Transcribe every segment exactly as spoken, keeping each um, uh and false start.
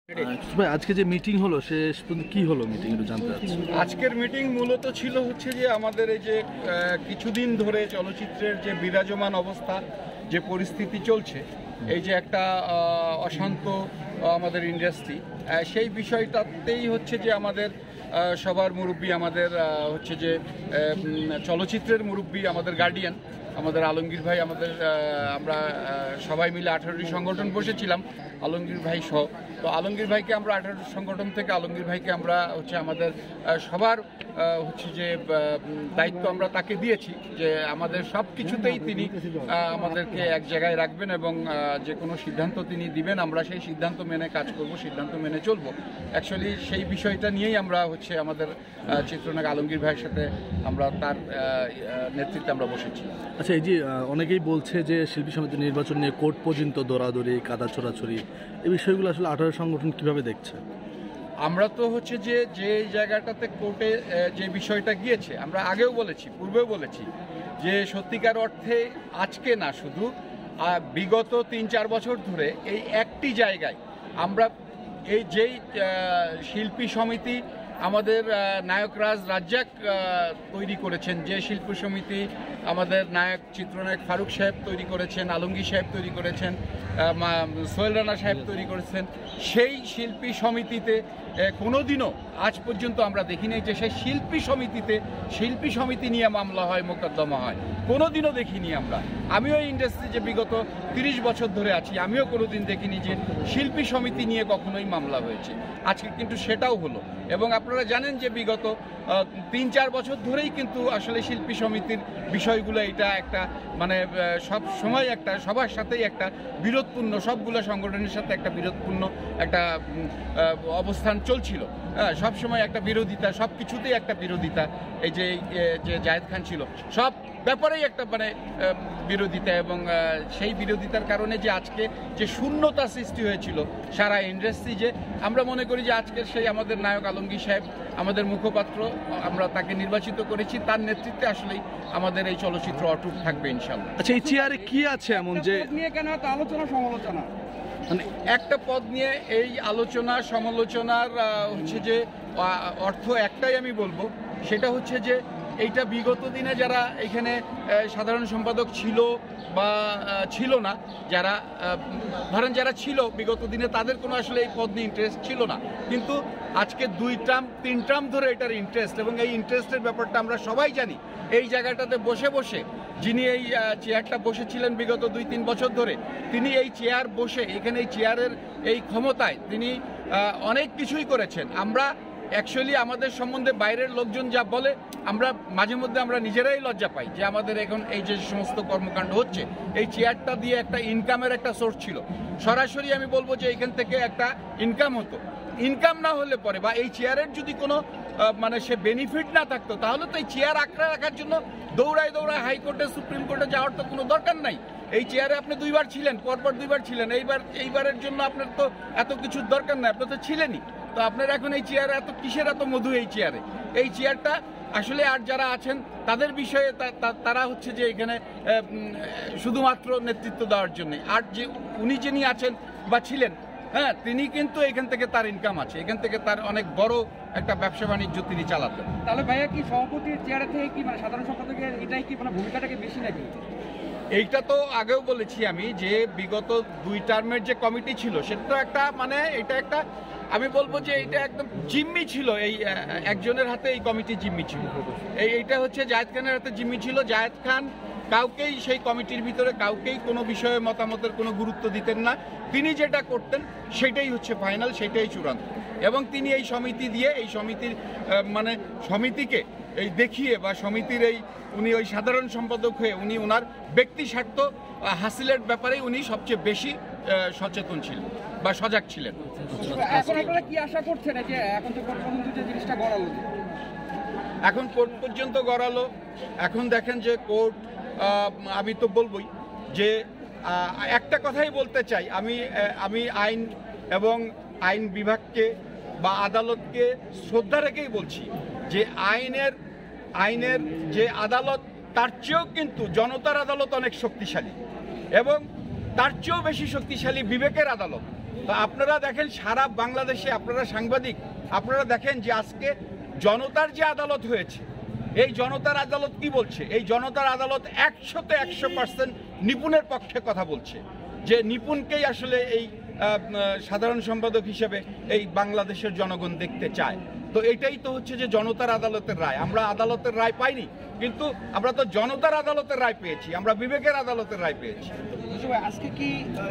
আজকে যে মিটিং হলো শেষ পর্যন্ত কি হলো মিটিং একটু জানতে চাচ্ছি। আজকের মিটিং মূলত ছিল হচ্ছে যে আমাদের এই যে কিছুদিন ধরে চলচ্চিত্রের যে বিরাজমান অবস্থা, যে পরিস্থিতি চলছে, এই যে একটা অশান্ত আমাদের ইন্ডাস্ট্রি, সেই বিষয়টাতেই হচ্ছে যে আমাদের সবার মুরব্বী, আমাদের হচ্ছে যে চলচ্চিত্রের মুরব্বী, আমাদের গার্ডিয়ান, আমাদের আলমগীর ভাই, আমাদের আমরা সবাই মিলে আঠারোটি সংগঠন বসেছিলাম আলমগীর ভাই সহ। তো আলমগীর ভাইকে আমরা আঠারোটি সংগঠন থেকে আলমগীর ভাইকে আমরা হচ্ছে আমাদের সবার হচ্ছে যে দায়িত্ব আমরা তাকে দিয়েছি যে আমাদের সব কিছুতেই তিনি আমাদেরকে এক জায়গায় রাখবেন এবং যে কোনো সিদ্ধান্ত তিনি দিবেন, আমরা সেই সিদ্ধান্ত মেনে কাজ করব, সিদ্ধান্ত মেনে চলবো। অ্যাকচুয়ালি সেই বিষয়টা নিয়েই আমরা হচ্ছে আমাদের চিত্রনায়ক আলমগীর ভাইয়ের সাথে আমরা তার নেতৃত্বে আমরা বসেছি। আচ্ছা, এই যে অনেকেই বলছে যে শিল্পী সমিতি নির্বাচন নিয়ে কোর্ট পর্যন্ত দৌড়াদৌড়ি, কাদা ছোড়াছড়ি, এই বিষয়গুলো আসলে আঠারো সংগঠন কিভাবে দেখছে? আমরা তো হচ্ছে যে যে জায়গাটাতে কোর্টে যে বিষয়টা গিয়েছে, আমরা আগেও বলেছি, পূর্বেও বলেছি যে সত্যিকার অর্থে আজকে না, শুধু বিগত তিন চার বছর ধরে এই একটি জায়গায় আমরা এই যেই শিল্পী সমিতি আমাদের নায়করাজ রাজ্জাক তৈরি করেছেন, যে শিল্পী সমিতি আমাদের নায়ক চিত্রনায়ক ফারুক সাহেব তৈরি করেছেন, আলমগীর সাহেব তৈরি করেছেন, সোহেল রানা সাহেব তৈরি করেছেন, সেই শিল্পী সমিতিতে কোনোদিনও আজ পর্যন্ত আমরা দেখিনি যে সেই শিল্পী সমিতিতে শিল্পী সমিতি নিয়ে মামলা হয়, মোকদ্দমা হয়, কোনোদিনও দেখিনি আমরা। আমিও এই ইন্ডাস্ট্রি যে বিগত তিরিশ বছর ধরে আছি, আমিও কোনোদিন দেখিনি যে শিল্পী সমিতি নিয়ে কখনোই মামলা হয়েছে। আজকে কিন্তু সেটাও হলো। এবং আপনারা জানেন যে বিগত তিন চার বছর ধরেই কিন্তু আসলে শিল্পী সমিতির বিষয়গুলো এটা একটা মানে সব সময় একটা সবার সাথেই একটা বিরোধপূর্ণ, সবগুলো সংগঠনের সাথে একটা বিরোধপূর্ণ একটা অবস্থান চলছিল। হ্যাঁ, সবসময় একটা বিরোধিতা, সব কিছুতেই একটা বিরোধিতা। এই যে যে জায়েদ খান ছিল, সব ব্যাপারেই একটা মানে বিরোধিতা, এবং সেই বিরোধিতার কারণে যে আজকে যে শূন্যতা সৃষ্টি হয়েছিল সারা ইন্ডাস্ট্রি, যে আমরা মনে করি যে আজকের সেই আমাদের নায়ক আলমগীর সাহেব, আমাদের মুখপাত্র, আমরা তাকে নির্বাচিত করেছি, তার নেতৃত্বে আসলেই আমাদের এই চলচ্চিত্র অটুট থাকবে ইনশাআল্লাহ। আচ্ছা, এই চেয়ারে কি আছে এমন যে নিয়ে কেন এত আলোচনা সমালোচনা? মানে একটা পদ নিয়ে এই আলোচনা সমালোচনার হচ্ছে যে অর্থ একটাই আমি বলবো, সেটা হচ্ছে যে এইটা বিগত দিনে যারা এখানে সাধারণ সম্পাদক ছিল বা ছিল না, যারা ধরেন যারা ছিল বিগত দিনে, তাদের কোনো আসলে এই পদ নিয়ে ইন্টারেস্ট ছিল না, কিন্তু আজকে দুই টার্ম তিন টার্ম ধরে এটার ইন্টারেস্ট, এবং এই ইন্টারেস্টের ব্যাপারটা আমরা সবাই জানি। এই জায়গাটাতে বসে বসে যিনি এই চেয়ারটা বসেছিলেন বিগত দুই তিন বছর ধরে, তিনি এই চেয়ার বসে এখানে এই চেয়ারের এই ক্ষমতায় তিনি অনেক কিছুই করেছেন। আমরা অ্যাকচুয়ালি আমাদের সম্বন্ধে বাইরের লোকজন যা বলে, আমরা মাঝে মধ্যে আমরা নিজেরাই লজ্জা পাই যে আমাদের এখন এই যে সমস্ত কর্মকাণ্ড হচ্ছে, এই চেয়ারটা দিয়ে একটা ইনকামের একটা সোর্স ছিল। সরাসরি আমি বলবো যে এখান থেকে একটা ইনকাম হতো। ইনকাম না হলে পরে, বা এই চেয়ারের যদি কোনো মানে সে বেনিফিট না থাকতো, তাহলে তো এই চেয়ার আঁকড়ে রাখার জন্য দৌড়ায় দৌড়ায় হাইকোর্টে, সুপ্রিম কোর্টে যাওয়ার তো কোনো দরকার নাই। এই চেয়ারে আপনি দুইবার ছিলেন, পরপর দুইবার ছিলেন, এইবার এইবারের জন্য আপনার তো এত কিছুর দরকার নাই, আপনি তো ছিলেনই। তো আপনার এখন এই চেয়ারে এত কিসের এত মধু এই চেয়ারে? এই চেয়ারটা আসলে আর যারা আছেন তাদের বিষয়ে তারা হচ্ছে যে এখানে শুধুমাত্র নেতৃত্ব দেওয়ার জন্য, আর যে উনি যিনি আছেন বা ছিলেন, হ্যাঁ, তিনি কিন্তু এখান থেকে তার ইনকাম আছে, এখান থেকে তার অনেক বড় একটা ব্যবসা বাণিজ্য তিনি চালাতেন। তাহলে ভাইয়া কি সভাপতির চেয়ারে থেকে কি মানে সাধারণ সম্পাদকের এটাই কি মানে ভূমিকাটাকে বেশি নাকি? এইটা তো আগেও বলেছি আমি যে বিগত দুই টার্মের যে কমিটি ছিল, সেটা একটা মানে এটা একটা আমি বলবো যে এটা একদম জিম্মি ছিল, এই একজনের হাতে এই কমিটি জিম্মি ছিল। এই এইটা হচ্ছে জায়েদ খানের হাতে জিম্মি ছিল। জায়েদ খান কাউকেই সেই কমিটির ভিতরে কাউকেই কোনো বিষয়ে মতামতের কোনো গুরুত্ব দিতেন না। তিনি যেটা করতেন সেটাই হচ্ছে ফাইনাল, সেটাই চূড়ান্ত। এবং তিনি এই সমিতি দিয়ে এই সমিতির মানে সমিতিকে এই দেখিয়ে বা সমিতির এই উনি ওই সাধারণ সম্পাদক হয়ে উনি ওনার ব্যক্তি স্বার্থ হাসিলের ব্যাপারেই উনি সবচেয়ে বেশি সচেতন ছিলেন বা সজাগ ছিলেন। এখন আপনারা কি আশা করছেন যে এখন তো কোর্ট পর্যন্ত যে জিনিসটা গড়ালো, এখন কোর্ট পর্যন্ত গড়ালো, এখন দেখেন যে কোর্ট, আমি তো বলবই যে একটা কথাই বলতে চাই, আমি আমি আইন এবং আইন বিভাগকে বা আদালতকে শ্রদ্ধা রেখেই বলছি যে আইনের আইনের যে আদালত, তার চেয়েও কিন্তু জনতার আদালত অনেক শক্তিশালী, এবং তার চেয়েও বেশি শক্তিশালী বিবেকের আদালত। তো আপনারা দেখেন সারা বাংলাদেশে, আপনারা সাংবাদিক, আপনারা দেখেন যে আজকে জনতার যে আদালত হয়েছে, এই জনতার আদালত কি বলছে? এই জনতার আদালত একশোতে একশো পার্সেন্ট নিপুণের পক্ষে কথা বলছে, যে নিপুণকেই আসলে এই সাধারণ সম্পাদক হিসেবে এই বাংলাদেশের জনগণ দেখতে চায়। তো এটাই তো হচ্ছে যে জনতার আদালতের রায়। আমরা আদালতের রায় পাইনি, কিন্তু আমরা তো জনতার আদালতের রায় পেয়েছি, আমরা বিবেকের আদালতের রায় পেয়েছি। আজকে কি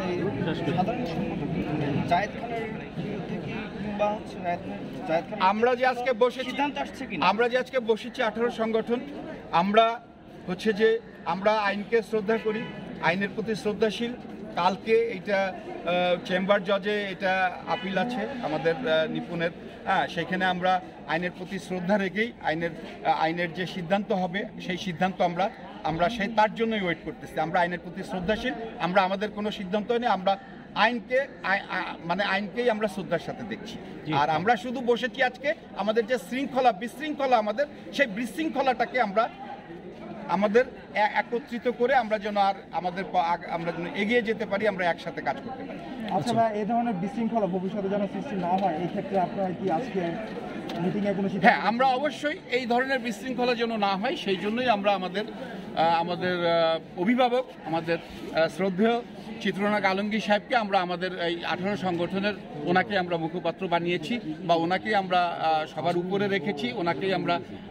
সাধারণ সম্পাদক জায়েদ খানের বিরুদ্ধে কি কিংবা হচ্ছে জায়েদ খান আমরা যে আজকে বসেছি, সিদ্ধান্ত আসছে কি আমরা যে আজকে বসেছি আঠারো সংগঠন, আমরা হচ্ছে যে আমরা আইনকে শ্রদ্ধা করি, আইনের প্রতি শ্রদ্ধাশীল। কালকে এইটা চেম্বার জজে এটা আপিল আছে আমাদের নিপুণের, হ্যাঁ, সেখানে আমরা আইনের প্রতি শ্রদ্ধা রেখেই আইনের আইনের যে সিদ্ধান্ত হবে সেই সিদ্ধান্ত আমরা আমরা সেই তার জন্যই ওয়েট করতেছি। আমরা আইনের প্রতি শ্রদ্ধাশীল, আমরা আমাদের কোনো সিদ্ধান্ত নেই, আমরা আইনকে মানে আইনকেই আমরা শ্রদ্ধার সাথে দেখছি। আর আমরা শুধু বসেছি আজকে আমাদের যে শৃঙ্খলা বিশৃঙ্খলা, আমাদের সেই বিশৃঙ্খলাটাকে আমরা আমাদের একত্রিত করে আমরা যেন আর আমাদের আমরা যেন এগিয়ে যেতে পারি, আমরা একসাথে কাজ করতে পারি। আচ্ছা ভাই, এই ধরনের বিশৃঙ্খলা ভবিষ্যতে যেন সৃষ্টি না হয়, এই ক্ষেত্রে আপনারা কি আজকে মিটিংয়ে কোনো সিদ্ধান্ত? হ্যাঁ, আমরা অবশ্যই এই ধরনের বিশৃঙ্খলা যেন না হয় সেই জন্যই আমরা আমাদের আমাদের অভিভাবক, আমাদের শ্রদ্ধেয় চিত্রনায়ক আলমগীর সাহেবকে আমরা আমাদের এই আঠারো সংগঠনের ওনাকে আমরা মুখপাত্র বানিয়েছি, বা ওনাকেই আমরা সবার উপরে রেখেছি, ওনাকেই আমরা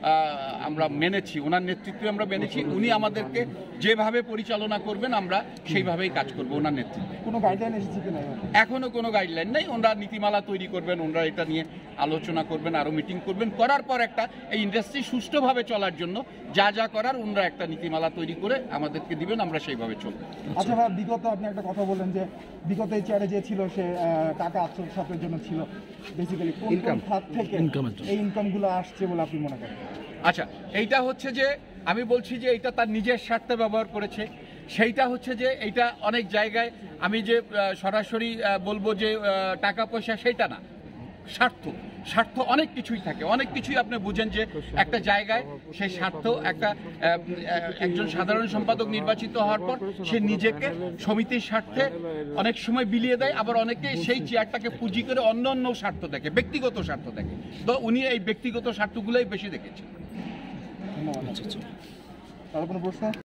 আমরা মেনেছি, ওনার নেতৃত্বে আমরা মেনেছি। উনি আমাদেরকে যেভাবে পরিচালনা করবেন আমরা সেইভাবেই কাজ করব ওনার নেতৃত্বে। কোনো গাইডলাইন এসেছে কিনা? এখনো কোনো গাইডলাইন নেই। ওনারা নীতিমালা তৈরি করবেন, ওনারা এটা নিয়ে আলোচনা করবেন, আরও মিটিং করবেন, করার পর একটা এই ইন্ডাস্ট্রি সুষ্ঠুভাবে চলার জন্য যা যা করার ওনারা একটা নীতিমালা তৈরি করে আমাদেরকে দিবেন, আমরা সেইভাবে চলব। আচ্ছা ভাই, বিগত আপনি একটা কথা বললেন যে বিগত এই চেয়ারে যে ছিল সে টাকা আত্মসাতের জন্য ছিল, বেসিক্যালি কোন কোন খাত থেকে এই ইনকামগুলো আসছে বলে আপনি মনে করেন? আচ্ছা, এইটা হচ্ছে যে আমি বলছি যে এটা তার নিজের স্বার্থে ব্যবহার করেছে। সেইটা হচ্ছে যে এইটা অনেক জায়গায় আমি যে সরাসরি বলবো যে টাকা পয়সা, সেইটা না, স্বার্থ স্বার্থ অনেক কিছুই থাকে, অনেক কিছুই আপনি বুঝেন যে একটা জায়গায় সেই স্বার্থ একটা একজন সাধারণ সম্পাদক নির্বাচিত হওয়ার পর সে নিজেকে সমিতির স্বার্থে অনেক সময় বিলিয়ে দেয়, আবার অনেকে সেই চেয়ারটাকে পুঁজি করে অন্য অন্য স্বার্থ দেখে, ব্যক্তিগত স্বার্থ দেখে। তো উনি এই ব্যক্তিগত স্বার্থগুলোই বেশি দেখেছেন। ধন্যবাদ। তার কোনো প্রশ্ন?